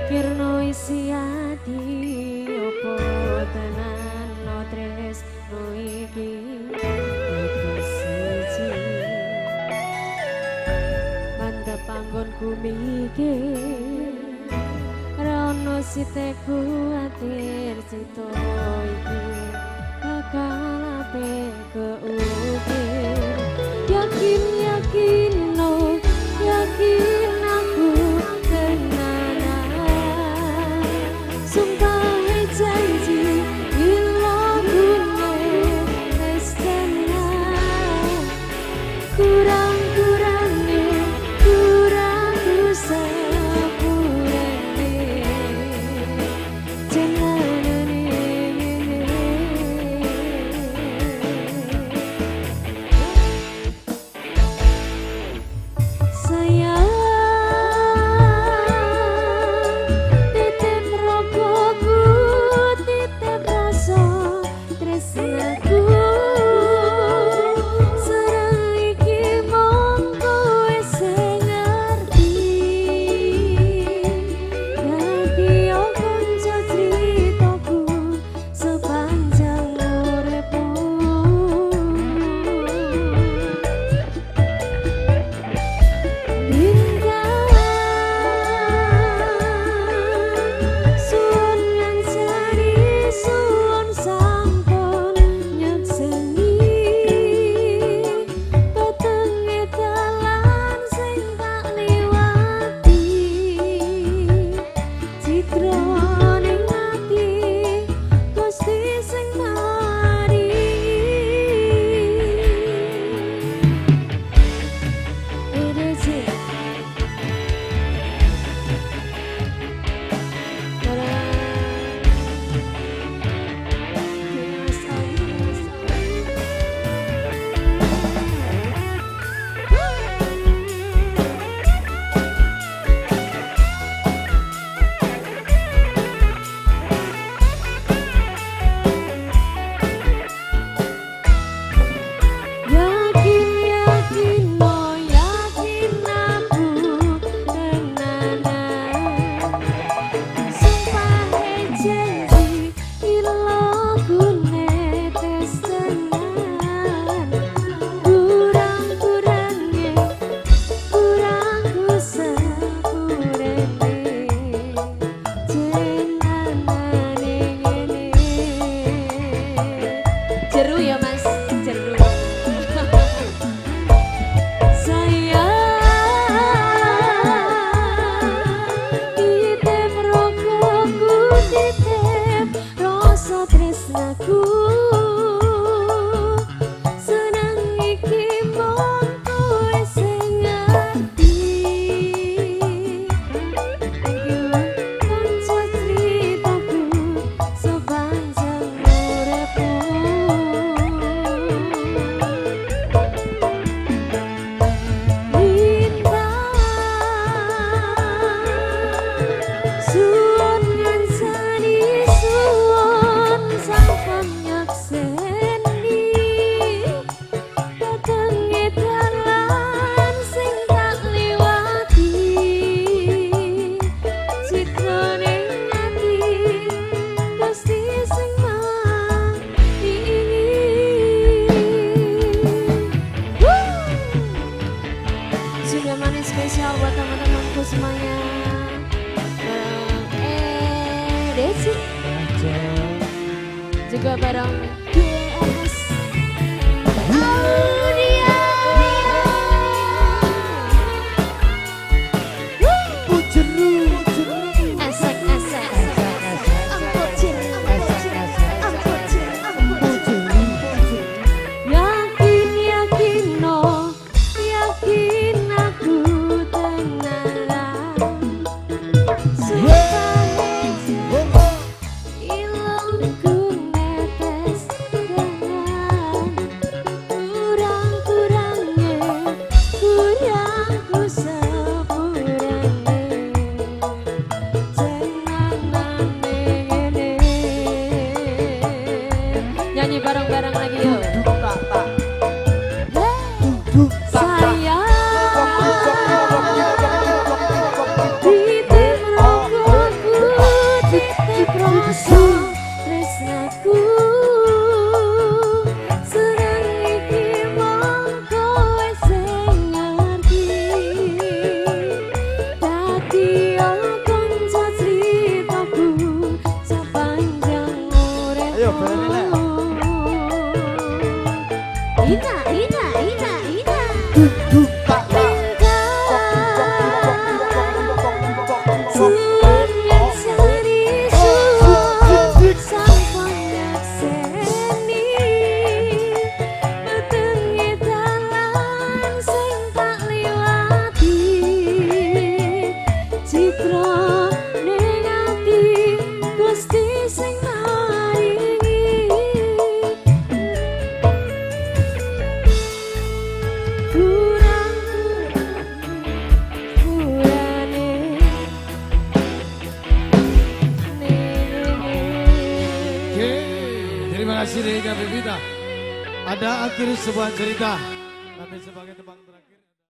Kirno isi ati opo tenan no tresno iki iku siji mantep panggonku mikir rono siteku atir cito iki bakal ape keukir yakin yakin no yakin aku tenanan sumpah janji ilang gue wis tenan kurang-kurangnya kurang sepurane jangan sayang titip rogoku titip rasa tresnaku sareng iki mung kowe sing ngerti dadi kanca critaku sepanjang uripku suwun ngancani suwun sampun nyekseni petenge dalan sing tak liwati citra ning ati Gusti sing maringi yakin yakin no yakin aku tenanan sumpah janji ilang gue tes tenan kurang-kurangnya kurang ku sepurane jenanane ngene jeru ya mas jeru sayang titip rogoku titip rasa tresnaku seneng iki mung kowe sing ngerti thank you kanca critaku sepanjang uripku suwun ngancani suwun sampun nyekseni petenge dalan sing tak liwati citra ning ati Gusti sing maringi sudah manis spesial buat teman-temanku semuanya. Desi juga bareng GS Audia esek-esek yakin yakin no yakin aku tenanan ilang ku netes dengan sayang di temrogoku Terima kasih Rika Bebita. Ada akhir sebuah cerita. Tapi sebagai tebang terakhir.